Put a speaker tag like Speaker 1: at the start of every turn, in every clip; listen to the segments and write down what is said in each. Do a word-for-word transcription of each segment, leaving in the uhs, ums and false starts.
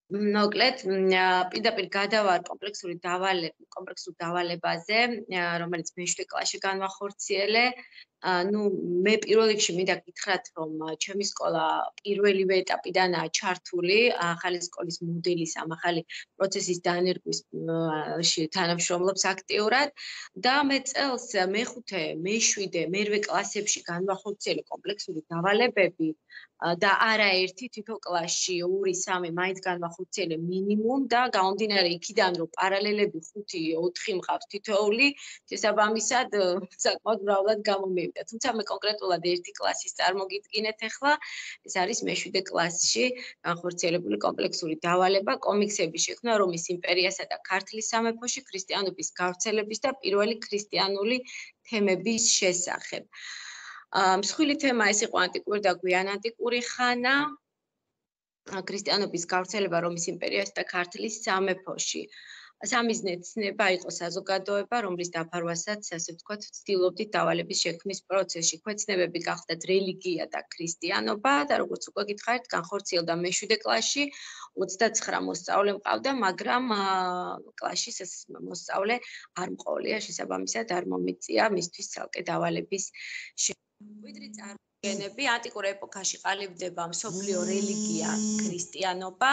Speaker 1: მოკლედ, პირდაპირ გადავარ კომპლექსური დავალება, კომპლექსურ დავალებაზე, რომელიც მეშვიდე კლასში განვახორციელე. ნუ მე პირველ რიგში მინდა გითხრათ, რომ ჩემი სკოლა პირველივე ეტაპიდანაა ჩართული ახალი სკოლის მოდელის, ამ ახალი პროცესის დანერგვისში თანამშრომლობს აქტიურად და მე წელს მეხუთე, მეშვიდე, მერვე კლასებში განვახორციელე კომპლექსური დავალებები და არაერთი თითო კლასში ორი სამი მაინც განვახორციელე მინიმუმ და გამომდინარე იქიდან რომ პარალელები ხუთი ოთხი მყავს თითოეული შესაბამისად საკმაოდ მრავლად გამომივიდა თუმცა მე კონკრეტულად ერთი კლასის წარმოგიდგინეთ ახლა ეს არის მეშვიდე კლასში განხორციელებული კომპლექსური დავალება კომიქსების შექმნა რომის იმპერიასა და ქართლის სამეფოში ქრისტიანობის გავრცელების და პირველი ქრისტიანული თემების შესახებ მსხვილი თემა ეს იყო ანტიკური და გვიანანტიკური ხანა ქრისტიანობის გავრცელება რომის იმპერიასა და ქართლის სამეფოში. სამიზნე ცნება იყო საზოგადოება, რომლის დაფარვასაც, ასე ვთქვათ, ვცდილობდით დავალების შექმნის პროცესში. ქვეცნებები გახდათ რელიგია და ქრისტიანობა და როგორც უკვე გითხარით, განხორციელდა მეშვიდე კლასში, ოცდაცხრა მოსწავლე მყავდა, მაგრამ კლასში მოსწავლე არ მყოლია, შესაბამისად არ მომიწია მისთვის ცალკე დავალების შექმნა. მკვიდრი წარმოდგენები ანტიკურ ეპოქაში ყალიბდება მსოფლიო რელიგია ქრისტიანობა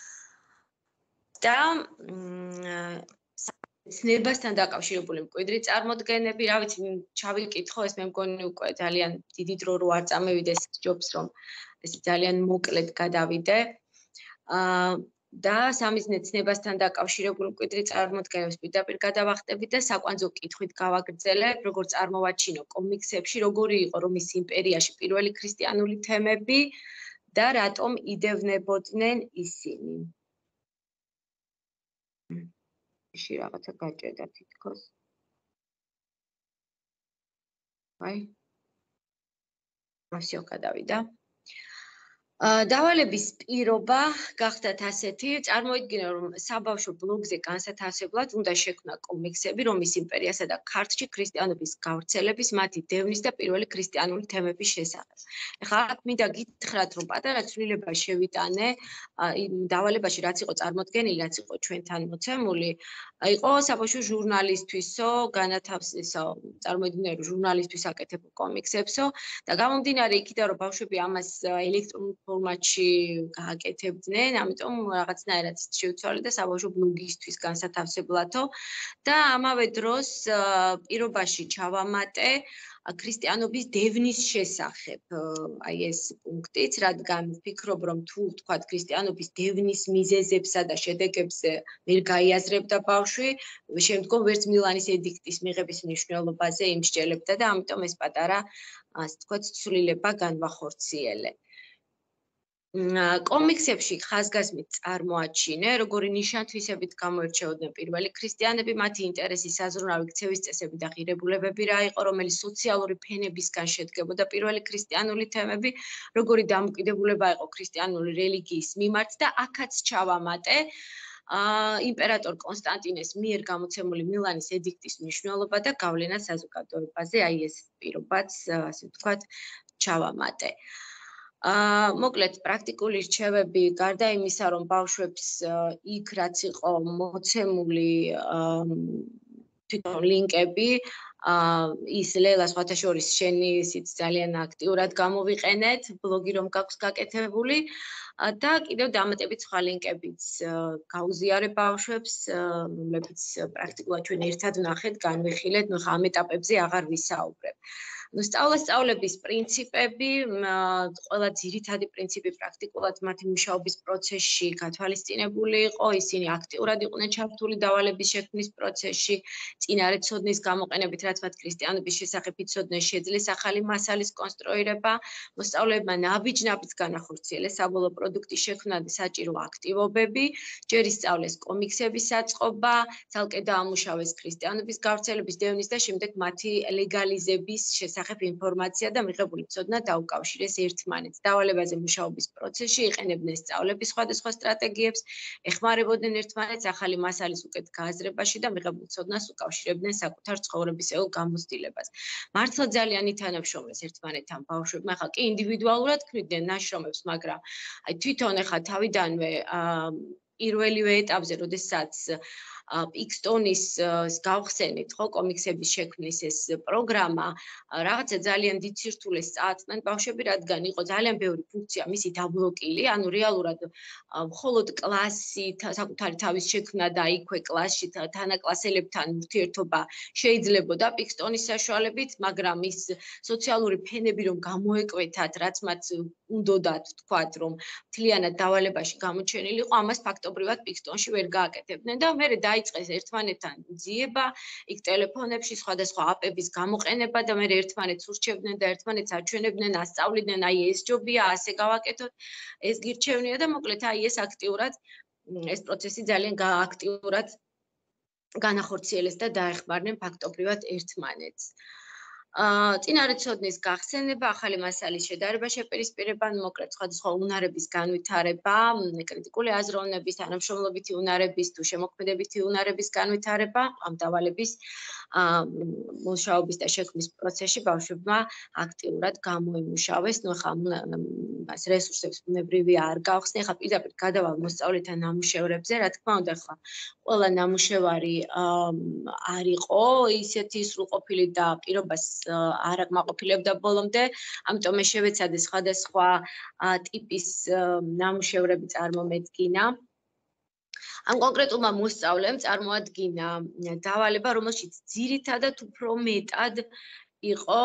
Speaker 1: და ცნებასთან დაკავშირებული მკვიდრი წარმოდგენები, რა ვიცი, ჩავიკითხო, ეს მე მგონი უკვე ძალიან დიდი დრო რო არ წამევიდეს, ჯობს რომ ეს ძალიან მოკლედ გადავიდე. და სამიზნე ცნებასთან დაკავშირებული მკვიდრი წარმოდგენებს პირდაპირ გადავახტებით და საკვანძო კითხვით გავაგრძელებ, როგორ წარმოვაჩინო კომიქსებში, როგორი იყო რომის იმპერიაში პირველი ქრისტიანული თემები და რატომ იდევნებოდნენ ისინი. ში რაღაცა გაჭედა თითქოს. აი. მასიო გადავიდა. დავალების პირობა გახდათ ასეთი, წარმოიდგინე რომ საბავშვო ბლოგზე განსათავსებლად უნდა შექმნა კომიქსები რომის იმპერიასა და ქართლში ქრისტიანობის გავრცელების, მათი დევნის და პირველი ქრისტიანული თემების შესახებ. ეხლა აქ მინდა გითხრათ რომ პატარა ცვლილება შევიტანე დავალებაში რაც იყო წარმოდგენილი, რაც იყო ჩვენთან მოცემული, იყო საბავშვო ჟურნალისტვისო, განათავსესო, წარმოიდგინე რომ ჟურნალისტვის აკეთებო კომიქსებსო და გამომდინარე იქიდან რომ ბავშვები ამას ელექტრონულ ფორმატში გააკეთებდნენ, ამიტომ რაღაცნაირად შევცვალე და საბავშვო ბლოგისთვის განსათავსებლათო და ამავე დროს პირობაში ჩავამატე ქრისტიანობის დევნის შესახებ. აი ეს პუნქტიც, რადგან ვფიქრობ, რომ თუ ვთქვათ ქრისტიანობის დევნის მიზეზებსა და შედეგებზე ვერ გაიაზრებდა ბავშვი, შემდგომ ვერც მილანის ედიქტის მიღების მნიშვნელობაზე იმსჯელებდა და ამიტომ ეს პატარა, ასე ვთქვათ, ცვლილება განვახორციელე. კომიქსებში ხაზგასმით წარმოაჩინე, როგორი ნიშან-თვისებით გამოირჩეოდნენ პირველი ქრისტიანები, მათი ინტერესი, საზრუნავი, ქცევის წესები და ღირებულებები რა იყო, რომელიც სოციალური ფენებისგან შედგებოდა პირველი ქრისტიანული თემები, როგორი დამოკიდებულება იყო ქრისტიანული რელიგიის მიმართ და აქაც ჩავამატე იმპერატორ კონსტანტინეს მიერ გამოცემული მილანის ედიქტის მნიშვნელობა და გავლენა საზოგადოებაზე, აი ეს პირობაც, ასე ვთქვათ, ჩავამატე. მოკლედ პრაქტიკული რჩევები გარდა იმისა, რომ ბავშვებს იქ რაც იყო მოცემული თვითონ ლინკები, ის ლელა სხვათა შორის შენი ისიც ძალიან აქტიურად გამოვიყენეთ, ბლოგი რომ გაქვს გაკეთებული და კიდევ დამატებით სხვა ლინკებიც გაუზიარებ ბავშვებს, რომლებიც პრაქტიკულად ჩვენ ერთად ვნახეთ, განვიხილეთ, ნუ ხა ამ ეტაპებზე აღარ ვისაუბრებ. სწავლასწავლების პრინციპები, ყველა ძირითადი პრინციპი პრაქტიკულად მათი მუშაობის პროცესში გათვალისწინებული იყო, ისინი აქტიურად იყვნენ ჩართული დავალების შექმნის პროცესში, წინარე ცოდნის გამოყენებით, რაც მათ ქრისტიანობის შესახებ იცოდნენ, შეძლეს ახალი მასალის კონსტრუირება, მოსწავლეებმა ნაბიჯ-ნაბიჯ განახორციელეს საბოლოო პროდუქტის შექმნა და საჭირო აქტივობები, ჯერ ისწავლეს კომიქსების აწყობა, ცალკე დაამუშავეს ქრისტიანობის გავრცელების დევნის და შემდეგ მათი ლეგალიზების შესახებ ინფორმაცია და მიღებული ცოდნა დაუკავშირეს ერთმანეთს. დავალებაზე მუშაობის პროცესში იყენებდნენ სწავლების სხვადასხვა სტრატეგიებს, ეხმარებოდნენ ერთმანეთს ახალი მასალის უკეთ გააზრებაში და მიღებულ ცოდნას უკავშირებდნენ საკუთარ ცხოვრებისეულ გამოცდილებას. მართლა ძალიან ითანამშრომლეს ერთმანეთთან ბავშვებმა, ახლა კი ინდივიდუალურად ქმნიდნენ ნაშრომებს, მაგრამ აი თვითონ ახლა თავიდანვე პირველივე ეტაპზე, როდესაც პიკსტონის გავხსენით, ხო, კომიქსების შექმნის ეს პროგრამა, რაღაცა ძალიან დიდ სირთულეს წააწნან ბავშვები, რადგან იყო ძალიან ბევრი ფუნქცია მისი დაბლოკილი, ანუ რეალურად მხოლოდ კლასი, საკუთარი თავის შექმნა და იქვე კლასში თანაკლასელებთან ურთიერთობა შეიძლებოდა პიკსტონის საშუალებით, მაგრამ ის სოციალური ფენები რომ გამოეკვეთათ, რაც მათ უნდოდათ, თქვათ, რომ მთლიანად დავალებაში გამოჩენილიყო, ამას ფაქტობრივად პიკსტონში ვერ გააკეთებდნენ და მერე დაიწყეს ერთმანეთთან ძიება, იქ ტელეფონებში სხვადასხვა აპების გამოყენება და მერე ერთმანეთს ურჩევდნენ და ერთმანეთს აჩვენებდნენ, ასწავლიდნენ, აი ეს ჯობია, ასე გავაკეთოთ, ეს გირჩევნია და მოკლედ აი ეს აქტიურად ეს პროცესი ძალიან აქტიურად განახორციელეს და დაეხმარნენ ფაქტობრივად ერთმანეთს. წინარეცოდნის გახსენება, ახალი მასალის შედარება შეპირისპირება, მოკლედ სხვადასხვა უნარების განვითარება, კრიტიკული აზროვნების, თანამშრომლობითი უნარების თუ შემოქმედებითი უნარების განვითარება, ამ დავალების მუშაობის და შექმნის პროცესში ბავშვებმა აქტიურად გამოიმუშავეს. ნუ ხა მას რესურსებს ბუნებრივია არ გავხსნი, ხა პირდაპირ გადავალ მოსწავლეთა ნამუშევრებზე, რა თქმა უნდა, ხა ყველა ნამუშევარი არ იყო ისეთი სრულყოფილი და პირობას არ აკმაყოფილებდა ბოლომდე, ამიტომ მე შევეცადე სხვადასხვა ტიპის ნამუშევრები წარმომედგინა. ამ კონკრეტულმა მოსწავლემ წარმოადგინა დავალება, რომელშიც ძირითადად უფრო მეტად იყო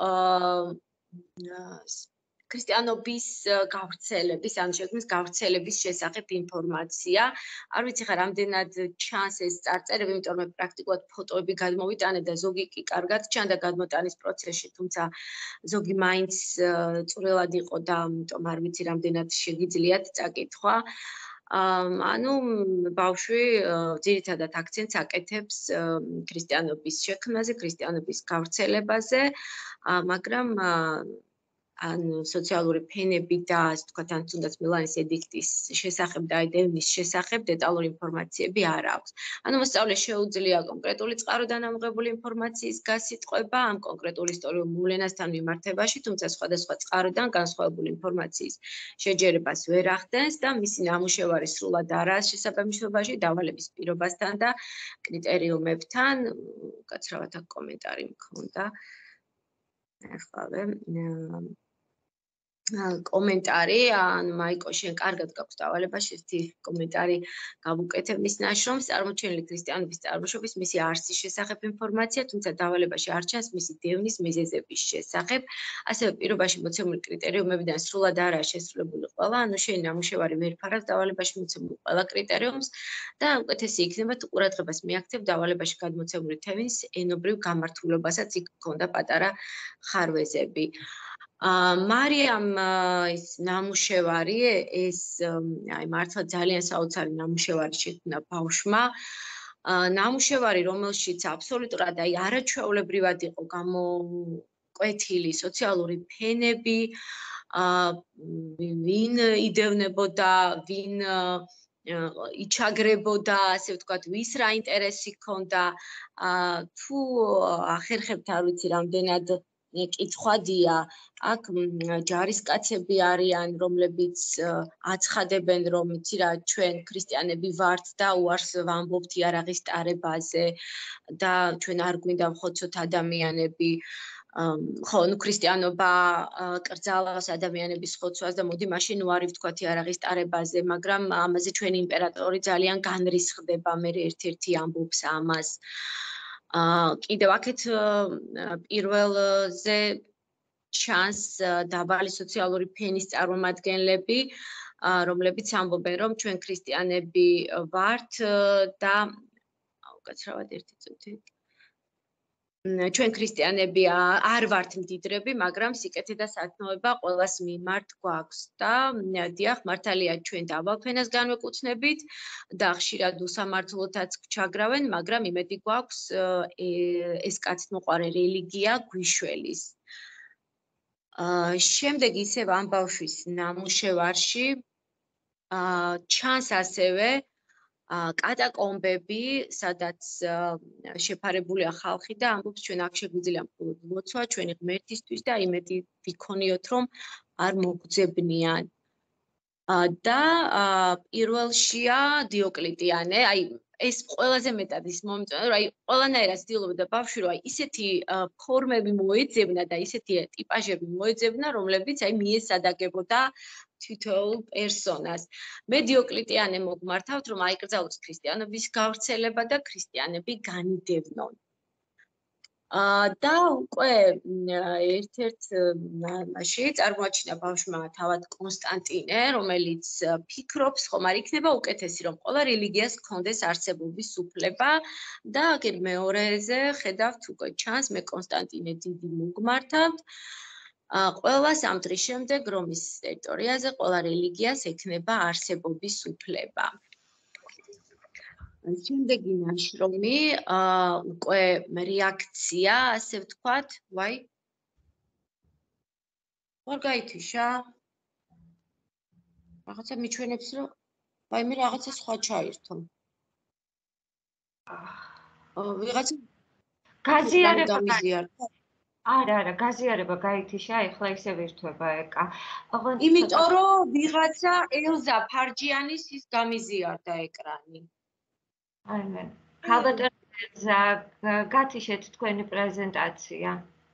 Speaker 1: ქრისტიანობის გავრცელების, ან შექმნის გავრცელების შესახებ ინფორმაცია. არ ვიცი ხა რამდენად ჩანს ეს წარწერები, იმიტომ რომ პრაქტიკულად ფოტოები გადმოვიტანე და ზოგი კი კარგად ჩანდა გადმოტანის პროცესში, თუმცა ზოგი მაინც წვრილად იყო და ამიტომ არ ვიცი რამდენად შეგიძლიათ წაკითხვა. ანუ ბავშვი ძირითადად აქცენტს აკეთებს ქრისტიანობის შექმნაზე, ქრისტიანობის გავრცელებაზე, მაგრამ ან სოციალური ფენები და ასე ვთქვათ, ან თუნდაც მილანის ედიქტის შესახებ და აი დევნის შესახებ დეტალური ინფორმაციები არ აქვს. ანუ მოსწავლეს შეუძლია კონკრეტული წყაროდან ამოღებული ინფორმაციის გასიტყვება ამ კონკრეტულ ისტორიულ მოვლენასთან მიმართებაში, თუმცა სხვადასხვა წყაროდან განსხვავებული ინფორმაციის შეჯერებას ვერ ახდენს და მისი ნამუშევარი სრულად არაა შესაბამისობაში დავალების პირობასთან და კრიტერიუმებთან. უკაცრავად აქ კომენტარი მქონდა. ახლავე კომენტარი, ან მაიკო, შენ კარგად გაქვს დავალებაში, ერთი კომენტარი გავუკეთებ მის ნაშრომს, წარმოჩენილი ქრისტიანობის წარმოშობის მისი არსის შესახებ ინფორმაცია, თუმცა დავალებაში არ ჩანს მისი დევნის მიზეზების შესახებ, ასევე პირობაში მოცემული კრიტერიუმებიდან სრულად არაა შესრულებული ყველა, ანუ შენი ნამუშევარი ვერ ფარავს დავალებაში მოცემულ ყველა კრიტერიუმს და უკეთესი იქნება თუ ყურადღებას მიაქცევ დავალებაში გადმოცემული თემის ენობრივ გამართულობასაც, იქ გქონდა პატარა ხარვეზები. მარიამ ის ნამუშევარი, ეს აი მართლა ძალიან საოცარი ნამუშევარი შექმნა ბავშვმა. ნამუშევარი, რომელშიც აბსოლუტურად აი არაჩვეულებრივად იყო გამოკვეთილი სოციალური ფენები, ვინ იდევნებოდა, ვინ იჩაგრებოდა, ასე ვთქვათ, ვის რა ინტერესი ჰქონდა, თუ ახერხებთ არ ვიცი რამდენად კითხვადია, აქ ჯარისკაცები არიან, რომლებიც აცხადებენ, რომ იცი რა, ჩვენ ქრისტიანები ვართ და უარს ვამბობთ იარაღის ტარებაზე და ჩვენ არ გვინდა ვხოცოთ ადამიანები. ხო, ნუ ქრისტიანობა კრძალავს ადამიანების ხოცვას და მოდი მაშინ უარი ვთქვათ იარაღის ტარებაზე, მაგრამ ამაზე ჩვენი იმპერატორი ძალიან განრისხდება, მე ერთ-ერთი ამბობს ამას. კიდევ აქეთ პირველზე ჩანს დაბალი სოციალური ფენის წარმომადგენლები, რომლებიც ამბობენ, რომ ჩვენ ქრისტიანები ვართ და უკაცრავად ერთი წუთი. ჩვენ ქრისტიანები არ ვართ მდიდრები, მაგრამ სიკეთე და სათნოება ყველას მიმართ გვაქვს და დიახ, მართალია ჩვენ დავალფენას განვეკუთვნებით და ხშირად უსამართლოთაც გვჩაგრავენ, მაგრამ იმედი გვაქვს ეს კაცთმოყვარე რელიგია გვიშველის. შემდეგ ისევ ამ ბავშვის ნამუშევარში ჩანს ასევე კატაკომბები, სადაც შეფარებულია ხალხი და ამბობს ჩვენ აქ შეგვიძლია მხოლოდ ლოცვა ჩვენი ღმერთისთვის და იმედი ვიქონიოთ, რომ არ მოგძებნიან. და პირველშია დიოკლეტიანე, აი ეს ყველაზე მეტად ის მომწონდა, რომ აი ყველანაირად ცდილობდა ბავშვი, რომ აი ისეთი ფორმები მოეძებნა და ისეთი ტიპაჟები მოეძებნა, რომლებიც აი მიესადაგებოდა თითოეულ პერსონას. მე დიოკლეტიანე მოგმართავთ, რომ აიკრძალოს ქრისტიანობის გავრცელება და ქრისტიანები განიდევნონ. და უკვე ერთ-ერთ მასში წარმოაჩინა ბავშვმა თავად კონსტანტინე, რომელიც ფიქრობს, ხომ არ იქნება უკეთესი, რომ ყველა რელიგიას ჰქონდეს არსებობის უფლება და აგერ მეორეზე ხედავთ უკვე ჩანს, მე კონსტანტინე დიდი მოგმართავთ. ყველას ამ დღის შემდეგ რომის ტერიტორიაზე ყველა რელიგიას ექნება არსებობის უფლება. შემდეგი ნაშრომი, უკვე რეაქცია, ასე ვთქვათ, ვაი. ვარ გაითიშა. რაღაცა მიჩვენებს, რომ ვაი მე რაღაცა სხვა ჩაირთო. ვიღაცა
Speaker 2: გაზიარება
Speaker 1: გამიზიარდა.
Speaker 2: არა, არა, გაზიარება გაითიშა, ეხლა ისე ვირთვება ეკა.
Speaker 1: იმიტომ რომ ვიღაცა ელზა ფარჯიანის ის გამიზიარდა ეკრანი.
Speaker 2: აიმე. ქალბატონო გათიშეთ თქვენი პრეზენტაცია.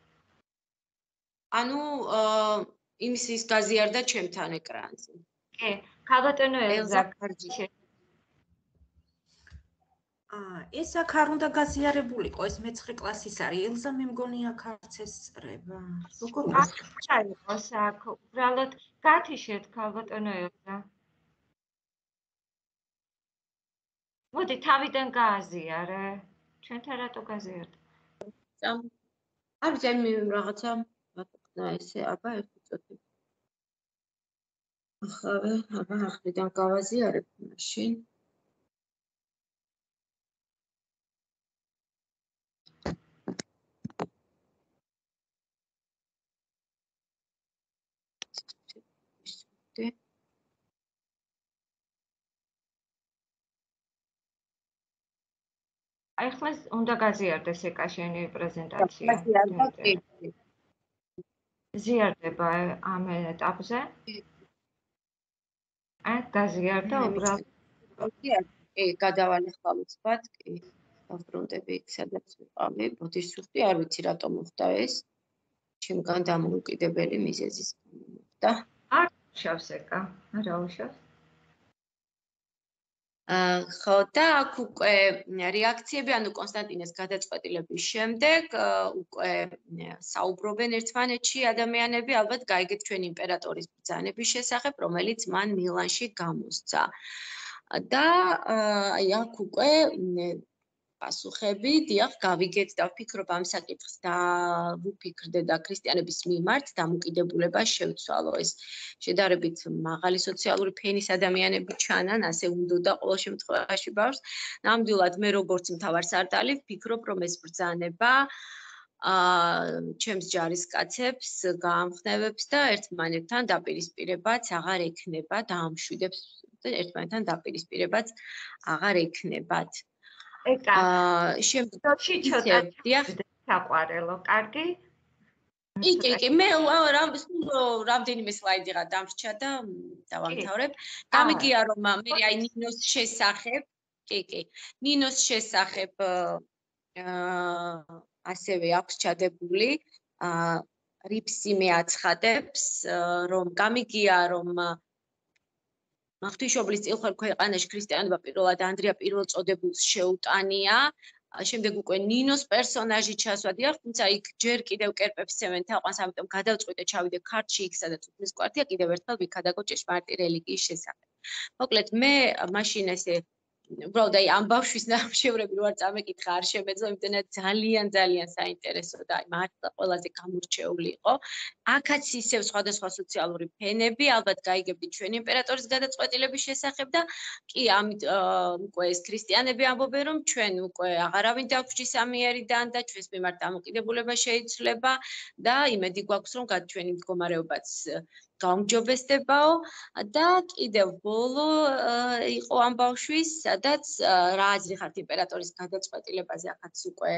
Speaker 1: ანუ იმის ის გაზიარდა ჩემთან ეკრანზე.
Speaker 2: კი, ქალბატონო ელზა გათიშეთ.
Speaker 3: აა, ეს აქ არ უნდა გაზიარებულიყო, ეს მეცხრე კლასის არის. ელზა მე მგონი აქ არც ესწრება. როგორ
Speaker 2: აიყოს აქ, უბრალოდ გათიშეთ ქალბატონო ელზა. მოდი თავიდან გააზიარე. ჩვენთან რატო გაზიარდა?
Speaker 1: არ ვიცი, მე რაღაცა რა ესე, აბა ერთი წუთი. ახლა, აბა ახრიდან გავაზიარებ მაშინ.
Speaker 2: აი ხლა უნდა გაზიარდეს ეკა შენი პრეზენტაცია. ზიარდება ამ ეტაპზე? აი გაზიარდა უბრალოდ.
Speaker 1: კი, გადავალეხავ უცბად, კი. დავბრუნდები იქ, სადაც ვიყავი, ბოდიშურტი, არ ვიცი რატომ მოხდა ეს. ჩემგან დამოუკიდებელი მიზეზის გამო მოხდა.
Speaker 2: არ უშავს ეკა, არა უშავს.
Speaker 1: ხო და აქ უკვე რეაქციები, ანუ კონსტანტინეს გადაწყვეტილების შემდეგ უკვე საუბრობენ ერთმანეთში ადამიანები, ალბათ გაიგეთ ჩვენ იმპერატორის ბრძანების შესახებ, რომელიც მან მილანში გამოსცა. და აი აქ უკვე პასუხები, დიახ, გავიგეთ და ვფიქრობ ამ საკითხს და ვუფიქრდე და ქრისტიანების მიმართ დამოკიდებულება შევცვალო. ეს შედარებით მაღალი სოციალური ფენის ადამიანები ჩანან, ასე უნდა ყოველ შემთხვევაში ბავშვს. ნამდვილად მე როგორც მთავარსარდალი ვფიქრობ, რომ ეს ბრძანება აა ჩემს ჯარისკაცებს გაამხნევებს და ერთმანეთთან დაპირისპირებაც აღარ ექნება და ამშვიდებს ერთმანეთთან დაპირისპირებაც აღარ ექნებათ.
Speaker 2: ეკა, შემდგომში ცოტა საყვარელო, კარგი?
Speaker 1: კი, კი, კი, მე რამდენიმე სლაიდიღა დამრჩა და დავამთავრებ. გამიგია რომ მე აი ნინოს შესახებ, კი, კი, ნინოს შესახებ აა ასევე აქვს ჩადებული, აა რიფსი მეაცხადებს, რომ გამიგია რომ ღვთისმშობლის წილხველ ქვეყანაში ქრისტიანობა პირველად ანდრია პირველწოდებულს შეუტანია, შემდეგ უკვე ნინოს პერსონაჟი ჩასვა, დიახ, თუმცა იქ ჯერ კიდევ კერპებს ცემენ თაყვანს, ამიტომ გადავწყვიტე ჩავიდე ქართლში, იქ სადაც უფლის კვართია, კიდევ ერთხელ ვიქადაგო ჭეშმარიტი რელიგიის შესახებ. მოკლედ, მე მაშინ ესე უბრალოდ აი ამ ბავშვის ნამშევრები რო არ წამეკითხა, არ შემეძლო, იმდენად ძალიან ძალიან საინტერესო და აი მართლა ყველაზე გამორჩეული იყო. აქაც ისევ სხვადასხვა სოციალური ფენები, ალბათ გაიგებთ ჩვენი იმპერატორის გადაწყვეტილების შესახებ და კი, ამით უკვე ეს ქრისტიანები ამბობენ, რომ ჩვენ უკვე აღარავინ დაგვრჩის ამიერიდან და ჩვენს მიმართ დამოკიდებულება შეიცვლება და იმედი გვაქვს, რომ ჩვენი მდგომარეობაც გაუმჯობესდებაო და კიდევ ბოლო იყო ამ ბავშვის, სადაც რა აზრი ხართ იმპერატორის გადაწყვეტილებაზე, ახაც უკვე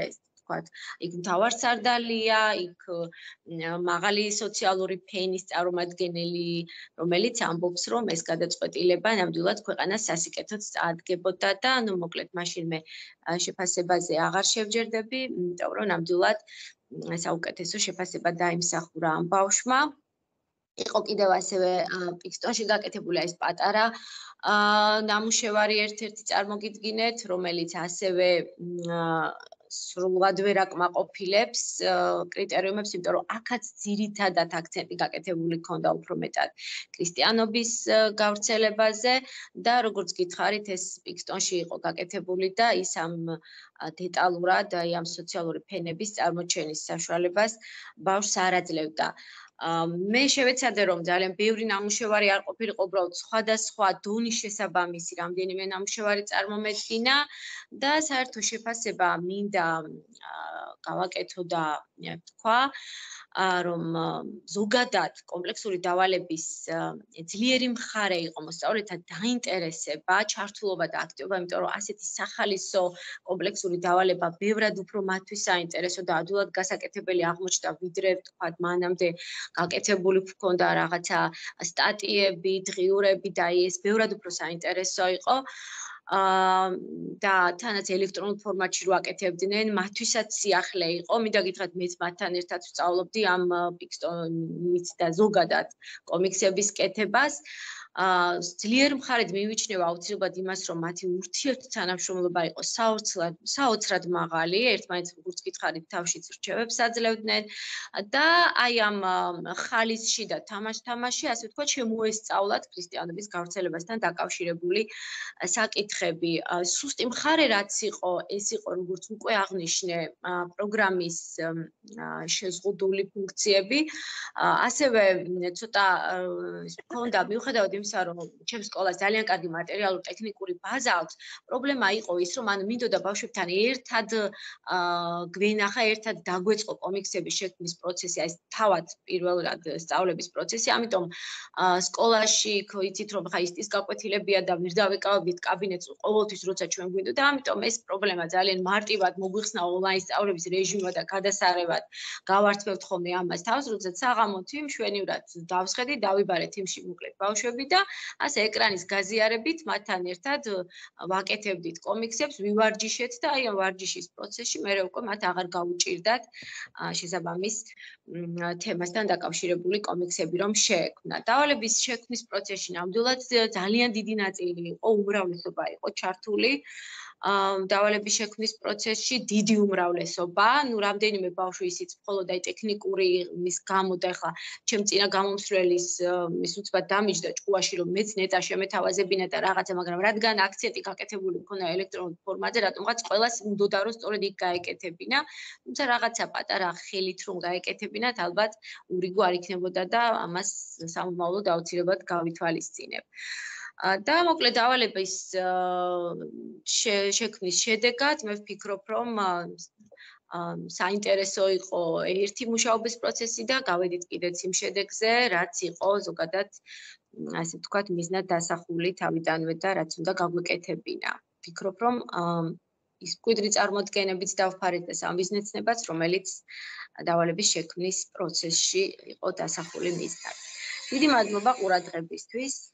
Speaker 1: ვთქვათ, იქ მთავარსარდალია, იქ მაღალი სოციალური ფენის წარმომადგენელი, რომელიც ამბობს, რომ ეს გადაწყვეტილება ნამდვილად ქვეყანას სასიკეთოდ წაადგებოდა და ну, მოკლედ, მაშინ მე შეფასებაზე აღარ შევჯერდები, იმიტომ რომ ნამდვილად საუკეთესო შეფასება დაიმსახურა ამ ბავშვმა. იყო კიდევ ასევე პიკსტონში გაკეთებული ეს პატარა ნამუშევარი ერთ-ერთი წარმოგიდგინეთ, რომელიც ასევე სრულად ვერ აკმაყოფილებს კრიტერიუმებს, იმიტომ რომ აქაც ძირითადად აქცენტი გაკეთებული ჰქონდა უფრო მეტად ქრისტიანობის გავრცელებაზე და როგორც გითხარით, ეს პიკსტონში იყო გაკეთებული და ის ამ დეტალურად აი ამ სოციალური ფენების წარმოჩენის საშუალებას ბავშვს არ აძლევდა. მე შევეცადე რომ ძალიან ბევრი ნამუშევარი არ ყოფილიყო, უბრალოდ სხვადასხვა დონის შესაბამისი რამდენიმე ნამუშევარი წარმომედგინა და საერთო შეფასება მინდა გავაკეთო და თქვა, რომ ზოგადად კომპლექსური დავალების ძლიერი მხარე იყო მოსწავლეთა დაინტერესება, ჩართულობა და აქტივობა, იმიტომ რომ ასეთი სახალისო კომპლექსური დავალება ბევრად უფრო მათთვის საინტერესო და ადვილად გასაკეთებელი აღმოჩნდა, ვიდრე ვთქვათ, მანამდე გაკეთებული ჰქონდა რაღაცა სტატიები, დღიურები და ეს ბევრად უფრო საინტერესო იყო. და თანაც ელექტრონულ ფორმატში რო აკეთებდნენ, მათთვისაც სიახლე იყო. მინდა გითხრათ, მეც მათთან ერთად ვსწავლობდი ამ პიკსტონის და ზოგადად კომიქსების კეთებას. ძლიერ მხარედ მივიჩნევა აუცილებლად იმას, რომ მათი ურთიერთთანამშრომლობა იყო საოცრად საოცრად მაღალი, ერთმანეთს როგორც გითხარით, თავშიც რჩევებს აძლევდნენ და აი ამ ხალისში და თამაშ-თამაში, ასე ვთქვათ, შემოესწავლათ ქრისტიანობის გავრცელებასთან დაკავშირებული საკითხები. სუსტი მხარე რაც იყო, ეს იყო, როგორც უკვე აღნიშნე, პროგრამის შეზღუდული ფუნქციები. ასევე ცოტა ჰქონდა მიუხედავად იმისა, რომ ჩემს სკოლას ძალიან კარგი მატერიალურ-ტექნიკური ბაზა აქვს, პრობლემა იყო ის, რომ ანუ მინდოდა ბავშვებთან ერთად გვენახა, ერთად დაგვეწყო კომიქსების შექმნის პროცესი, აი ეს თავად პირველად სწავლების პროცესი, ამიტომ სკოლაში იცით, რომ ხა ისტის გაკვეთილებია და ვერ დავეკავებთ კაბინეტს ყოველთვის, როცა ჩვენ გვინდოდა, ამიტომ ეს პრობლემა ძალიან მარტივად მოგვიხსნა ონლაინ სწავლების რეჟიმმა და გადასარევად გავართმევთ ხოლმე ამას თავს, როდესაც საღამო თვიმ შვენივრად დავსხედით, დავიბარეთ თიმში მოკლედ ბავშვები და ასე ეკრანის გაზიარებით მათთან ერთად ვაკეთებდით კომიქსებს, ვივარჯიშეთ და აი ამ ვარჯიშის პროცესში მე უკვე მათ აღარ გაუჭირდათ შესაბამის თემასთან დაკავშირებული კომიქსები რომ შეექმნა. დავალების შექმნის პროცესში ნამდვილად ძალიან დიდი ნაწილი იყო, უმრავლესობა იყო ჩართული. დავალების შექმნის პროცესში დიდი უმრავლესობა, ну რამდენიმე ბავშვი ისიც მხოლოდ აი ტექნიკური მის გამო და ახლა ჩემ წინა გამომსვლელის ის უცბად დამიჯდა ჭკუაში რომ მეც ნეტა შემეთავაზებინა და რაღაცა, მაგრამ რადგან აქცენტი გაკეთებული მქონდა ელექტრონულ ფორმატზე, რატომღაც ყველას უნდოდა რომ სწორედ იქ გაეკეთებინა, თუმცა რაღაცა პატარა ხელით რომ გაეკეთებინათ, ალბათ ურიგო არ იქნებოდა და ამას სამომავლოდ აუცილებლად გავითვალისწინებ. და მოკლედ დავალების შექმნის შედეგად მე ვფიქრობ, რომ საინტერესო იყო ერთი მუშაობის პროცესი და გავედით კიდეც იმ შედეგზე, რაც იყო ზოგადად, ასე ვთქვათ, მიზნად დასახული თავიდანვე და რაც უნდა გაგვეკეთებინა. ვფიქრობ, რომ ის მკვიდრი წარმოდგენებიც დავფარეთ და სამიზნეცნებაც, რომელიც დავალების შექმნის პროცესში იყო დასახული მიზნად. დიდი მადლობა ყურადღებისთვის.